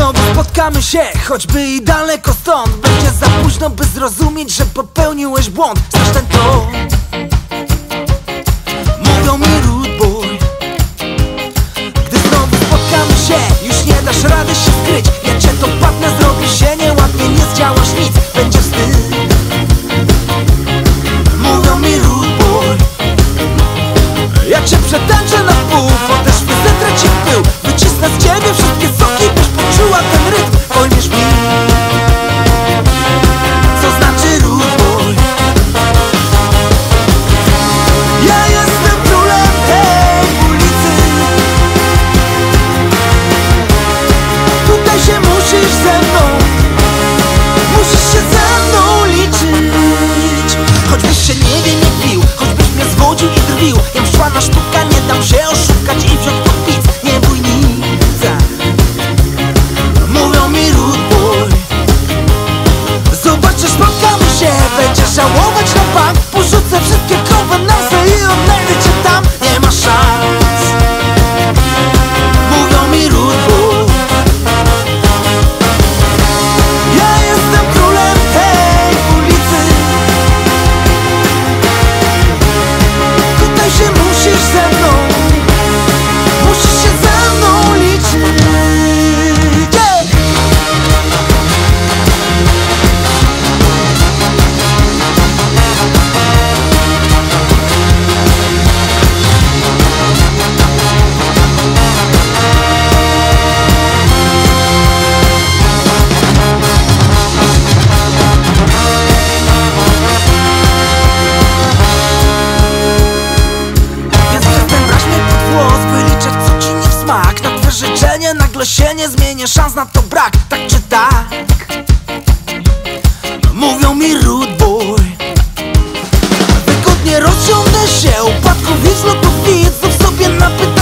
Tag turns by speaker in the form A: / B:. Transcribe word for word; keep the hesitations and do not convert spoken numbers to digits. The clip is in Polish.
A: znowu spotkamy się, choćby i daleko stąd, będzie za późno, by zrozumieć, że popełniłeś błąd. Znasz ten ton? Mówią mi rude boy. Gdy znowu spotkamy się, już nie dasz rady się skryć. Ja cię to padnę, zrobi się nieładnie, nie zdziałasz nic, będzie wstyd. Mówią mi rude boy. Ja cię przetańczę na pół, potem wyzetrę ci w tył, wycisnę z ciebie wszystkie soki, byś poczuła ten rytm. Pojmiesz mi, co znaczy rude boy. Ja jestem królem tej ulicy. Tutaj się musisz ze mną, musisz się ze mną liczyć. Choćbyś się nie wiem jak pił, choćbyś mnie zwodził i drwił, jem szła na sztuka, nie dam się oszukać i wziąć pod pic. Nie bój nic. Mówią mi rude boy. Zobaczysz, spotkamy się, będziesz żałować na bank. Porzucę wszystkie konwenanse i odnajdę cię tam. Nie ma szans. Mówią mi rude boy. Ja jestem królem tej ulicy. Tutaj się musisz ze mną, musisz się ze mną liczyć. Yeah! Więc przestań brać mnie pod włos, wyliczać co ci nie w smak. Na twe życzenie nagle się nie zmienię, szans na to brak. Tak czy tak? Mówią mi rude boy. Wygodnie rozciągnę się, upadków i zlotów widzów sobie na pytanie.